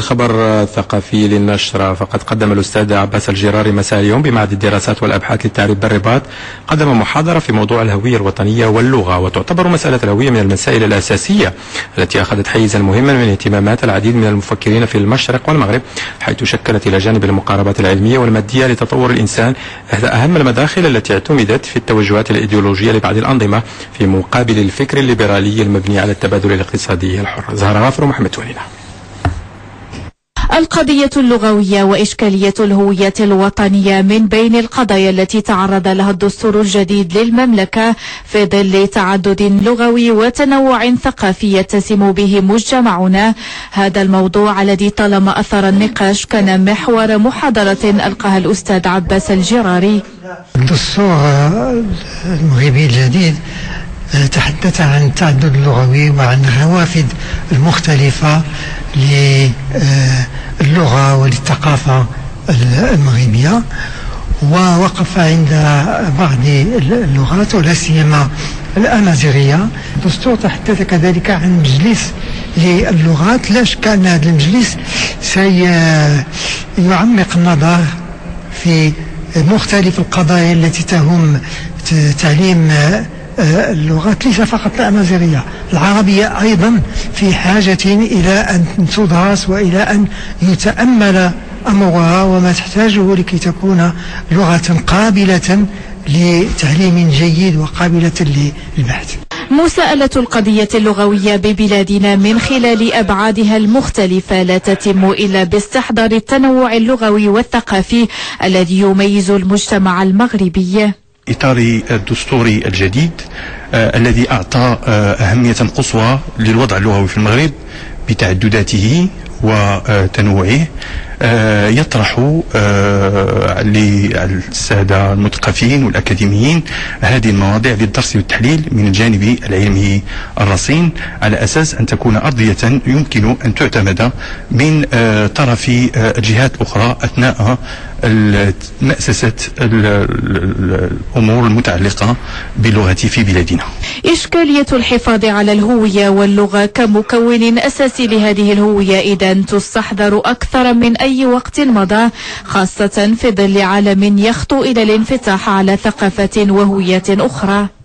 الخبر الثقافي للنشرة، فقد قدم الأستاذ عباس الجراري مساء اليوم بمعهد الدراسات والأبحاث للتعريب بالرباط قدم محاضرة في موضوع الهوية الوطنية واللغة، وتعتبر مسألة الهوية من المسائل الأساسية التي أخذت حيزا مهما من اهتمامات العديد من المفكرين في المشرق والمغرب، حيث شكلت إلى جانب المقاربات العلمية والمادية لتطور الإنسان إحدى أهم المداخل التي اعتمدت في التوجهات الإيديولوجية لبعض الأنظمة في مقابل الفكر الليبرالي المبني على التبادل الاقتصادي الحر. زهرة غافر ومحمد تونينا. القضية اللغوية وإشكالية الهوية الوطنية من بين القضايا التي تعرض لها الدستور الجديد للمملكة في ظل تعدد لغوي وتنوع ثقافي يتسم به مجتمعنا. هذا الموضوع الذي طالما أثر النقاش كان محور محاضرة ألقاها الأستاذ عباس الجراري. الدستور المغربي الجديد تحدث عن التعدد اللغوي وعن الروافد المختلفة للغة وللثقافة المغربية، ووقف عند بعض اللغات ولا سيما الأمازيغية. الدستور تحدث كذلك عن مجلس للغات. لا شك أن هذا المجلس سيعمق النظر في مختلف القضايا التي تهم تعليم اللغات، ليس فقط الأمازيغية، العربية أيضا في حاجة إلى أن تدرس وإلى أن يتأمل أمرها وما تحتاجه لكي تكون لغة قابلة لتعليم جيد وقابلة للبحث. مساءلة القضية اللغوية ببلادنا من خلال أبعادها المختلفة لا تتم إلا باستحضار التنوع اللغوي والثقافي الذي يميز المجتمع المغربي. إطار الدستوري الجديد الذي أعطى أهمية قصوى للوضع اللغوي في المغرب بتعدداته وتنوعه، يطرح للسادة المثقفين والأكاديميين هذه المواضيع للدرس والتحليل من الجانب العلمي الرصين، على أساس أن تكون أرضية يمكن أن تعتمد من طرف الجهات الأخرى أثناء مأسسة الأمور المتعلقة باللغة في بلادنا. إشكالية الحفاظ على الهوية واللغة كمكون أساسي لهذه الهوية إذا تستحضر أكثر من أي وقت مضى، خاصة في ظل عالم يخطو إلى الانفتاح على ثقافة وهوية أخرى.